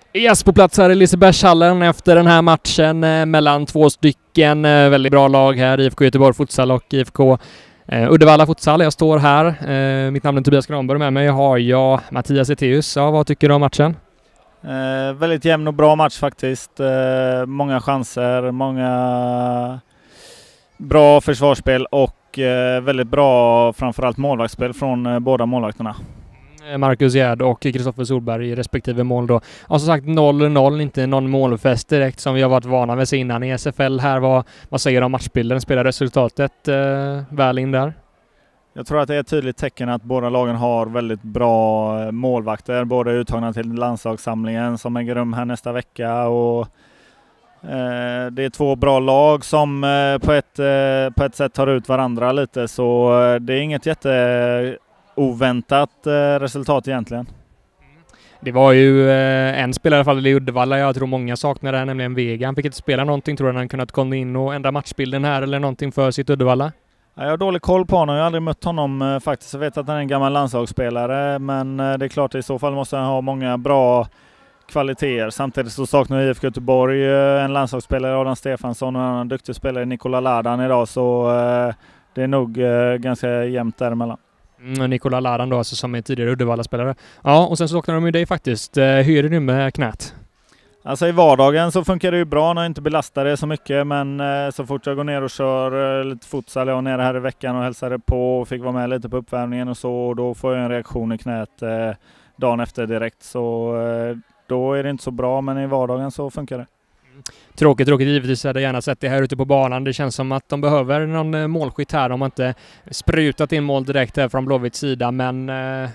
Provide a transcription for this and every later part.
Yes, på plats här i Lisebergshallen efter den här matchen mellan två stycken väldigt bra lag här, IFK Göteborg Futsal och IFK Uddevalla Futsal. Jag står här. Mitt namn är Tobias Granberg, med mig har jag Mattias Eteus. Ja, vad tycker du om matchen? Väldigt jämn och bra match faktiskt. Många chanser, många bra försvarsspel och väldigt bra framförallt målvaktsspel från båda målvakterna. Marcus Gerd och Kristoffer Solberg i respektive mål då. Och som sagt 0-0, inte någon målfest direkt som vi har varit vana med innan i SFL här. Vad säger du om matchbilden? Spelar resultatet väl in där? Jag tror att det är ett tydligt tecken att båda lagen har väldigt bra målvakter. Båda är uttagna till landslagssamlingen som äger rum här nästa vecka. Och det är två bra lag som på ett sätt tar ut varandra lite. Så det är inget oväntat resultat egentligen. Det var ju en spelare i alla fall i Uddevalla jag tror många saknar där, nämligen Vega. Han fick inte spela någonting. Tror du han kunnat komma in och ändra matchbilden här eller någonting för sitt Uddevalla? Jag har dålig koll på honom. Jag har aldrig mött honom faktiskt. Jag vet att han är en gammal landslagsspelare, men det är klart att i så fall måste han ha många bra kvaliteter. Samtidigt så saknar IFK Göteborg en landslagsspelare, Adam Stefansson, och en annan duktig spelare, Nikola Ladan idag, så det är nog ganska jämnt däremellan. Nikola Ladan då, alltså, som är tidigare Uddevalla-spelare. Ja, och sen så saknar de ju dig faktiskt. Hur är det nu med knät? Alltså i vardagen så funkar det ju bra när jag inte belastar det så mycket, men så fort jag går ner och kör lite futsal, jag var nere här i veckan och hälsade på och fick vara med lite på uppvärmningen och så, och då får jag en reaktion i knät dagen efter direkt, så då är det inte så bra, men i vardagen så funkar det. Tråkigt givetvis. Jag hade gärna sett det här ute på banan. Det känns som att de behöver någon målskytt här. De har inte sprutat in mål direkt här från Blåvitts sida, men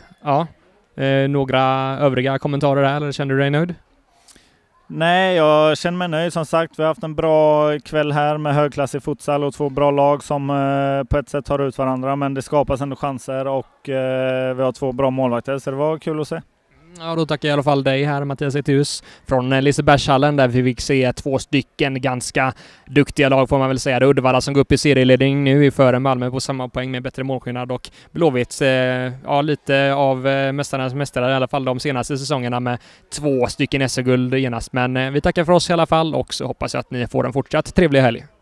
några övriga kommentarer där, eller känner du dig nöjd? Nej, jag känner mig nöjd. Som sagt, vi har haft en bra kväll här med högklassig futsal och två bra lag som på ett sätt tar ut varandra, men det skapas ändå chanser och vi har två bra målvakter, så det var kul att se. Ja, då tackar jag i alla fall dig här, Mattias Eteus, från Lisebergshallen, där vi fick se två stycken ganska duktiga lag får man väl säga. Det är Uddevalla som går upp i serieledning nu i före Malmö på samma poäng med bättre målskillnad, och Blåvitt lite av mästarnas mästare i alla fall de senaste säsongerna med två stycken SC-guld genast. Men vi tackar för oss i alla fall, och så hoppas jag att ni får en fortsatt trevlig helg.